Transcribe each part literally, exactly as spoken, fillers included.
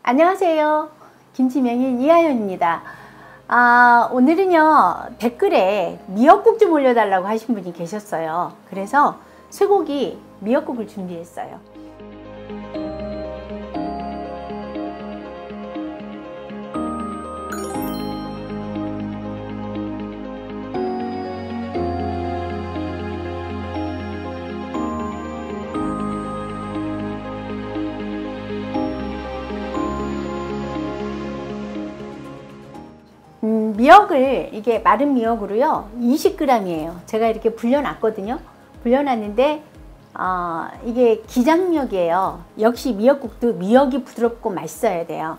안녕하세요. 김치명인 이하연입니다. 아, 오늘은요 댓글에 미역국 좀 올려달라고 하신 분이 계셨어요. 그래서 쇠고기 미역국을 준비했어요. 음, 미역을 이게 마른 미역으로요 이십 그램이에요. 제가 이렇게 불려놨거든요. 불려놨는데 어, 이게 기장미역이에요. 역시 미역국도 미역이 부드럽고 맛있어야 돼요.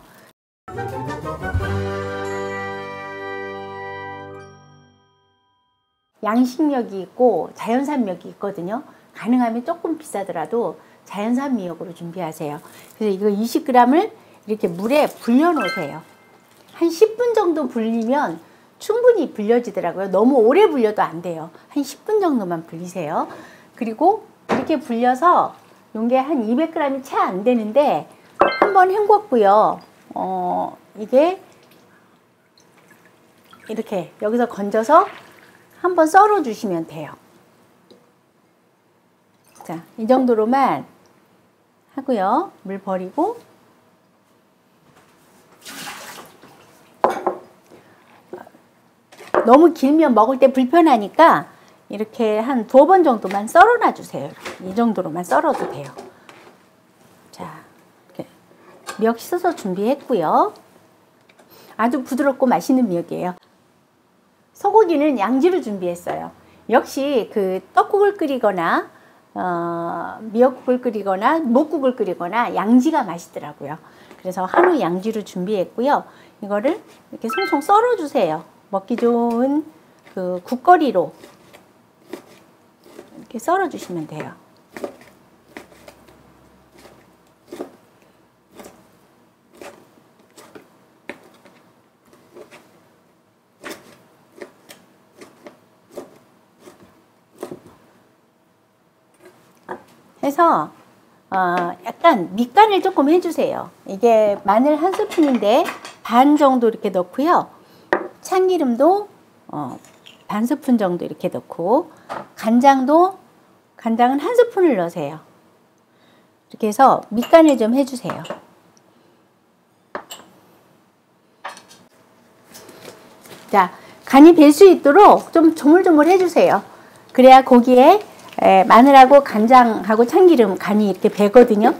양식미역이 있고 자연산 미역이 있거든요. 가능하면 조금 비싸더라도 자연산 미역으로 준비하세요. 그래서 이거 이십 그램을 이렇게 물에 불려 놓으세요. 한 십 분 정도 불리면 충분히 불려지더라고요. 너무 오래 불려도 안 돼요. 한 십 분 정도만 불리세요. 그리고 이렇게 불려서 이게 한 이백 그램이 채 안 되는데 한번 헹궜고요. 어, 이게 이렇게 여기서 건져서 한번 썰어 주시면 돼요. 자, 이 정도로만 하고요. 물 버리고 너무 길면 먹을 때 불편하니까 이렇게 한 두 번 정도만 썰어 놔 주세요. 이 정도로만 썰어도 돼요. 자, 이렇게 미역 씻어서 준비했고요. 아주 부드럽고 맛있는 미역이에요. 소고기는 양지를 준비했어요. 역시 그 떡국을 끓이거나 어, 미역국을 끓이거나 묵국을 끓이거나 양지가 맛있더라고요. 그래서 한우 양지를 준비했고요. 이거를 이렇게 송송 썰어 주세요. 먹기 좋은 그 국거리로 이렇게 썰어 주시면 돼요. 해서 어, 약간 밑간을 조금 해주세요. 이게 마늘 한 스푼인데 반 정도 이렇게 넣고요. 참기름도 어, 반 스푼 정도 이렇게 넣고 간장도 간장은 한 스푼을 넣으세요. 이렇게 해서 밑간을 좀 해주세요. 자, 간이 벨 수 있도록 좀 조물조물 해주세요. 그래야 고기에 에, 마늘하고 간장하고 참기름 간이 이렇게 배거든요.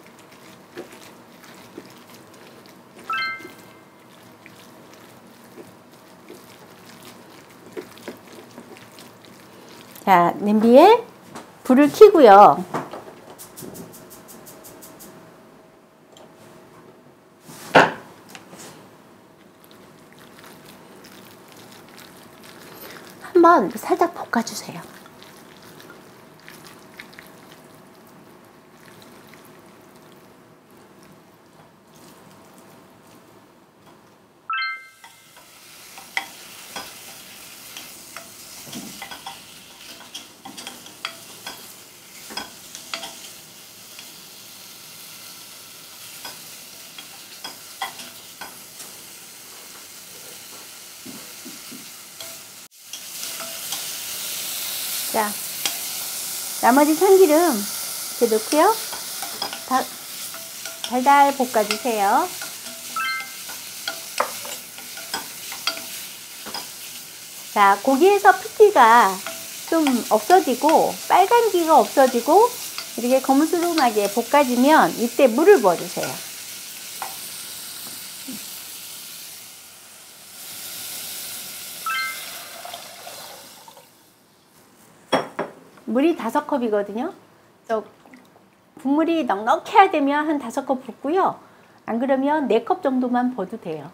자, 냄비에 불을 켜고요. 한번 살짝 볶아주세요. 자, 나머지 참기름 이렇게 넣고요. 다, 달달 볶아주세요. 자, 고기에서 핏기가 좀 없어지고 빨간기가 없어지고 이렇게 거무스름하게 볶아지면 이때 물을 부어주세요. 물이 다섯 컵이거든요. 저 국물이 넉넉해야 되면 한 다섯 컵 붓고요. 안 그러면 네 컵 정도만 부어도 돼요.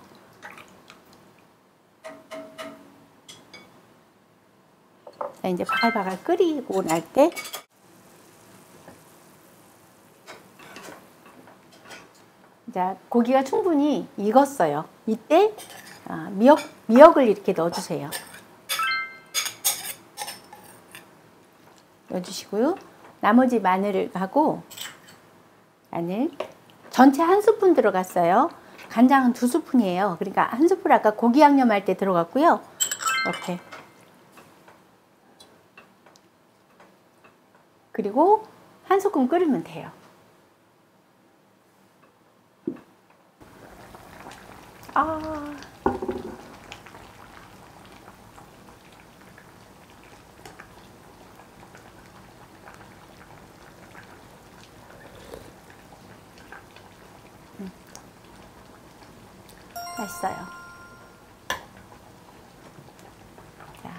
자, 이제 바글바글 끓이고 날 때 자, 고기가 충분히 익었어요. 이때 아, 미역, 미역을 이렇게 넣어주세요. 넣어주시고요. 나머지 마늘을 하고 마늘 전체 한 스푼 들어갔어요. 간장은 두 스푼이에요. 그러니까 한 스푼 아까 고기 양념할 때 들어갔고요. 이렇게. 그리고 한 소끔 끓이면 돼요. 아. 음. 맛있어요. 자,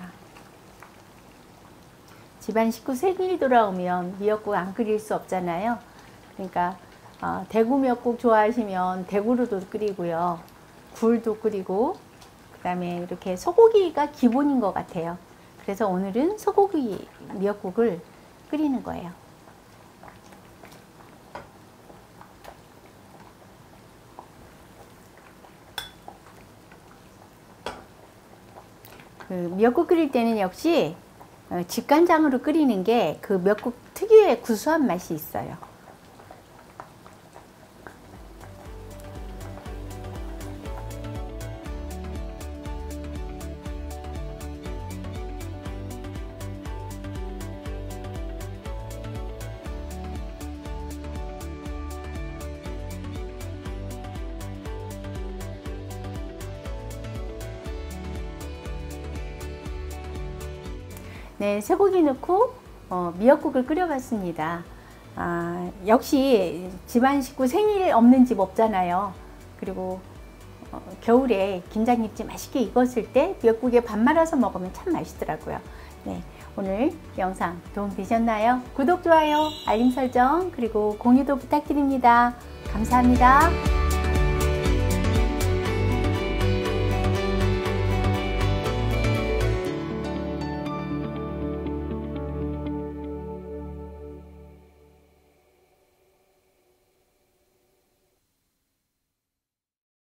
집안 식구 생일 돌아오면 미역국 안 끓일 수 없잖아요. 그러니까 어, 대구 미역국 좋아하시면 대구로도 끓이고요. 굴도 끓이고, 그 다음에 이렇게 소고기가 기본인 것 같아요. 그래서 오늘은 소고기 미역국을 끓이는 거예요. 그 미역국 끓일 때는 역시 직간장으로 끓이는 게 그 미역국 특유의 구수한 맛이 있어요. 네, 쇠고기 넣고 어, 미역국을 끓여봤습니다. 아, 역시 집안 식구 생일 없는 집 없잖아요. 그리고 어, 겨울에 김장김치 맛있게 익었을 때 미역국에 밥 말아서 먹으면 참 맛있더라고요. 네, 오늘 영상 도움 되셨나요? 구독, 좋아요, 알림 설정 그리고 공유도 부탁드립니다. 감사합니다.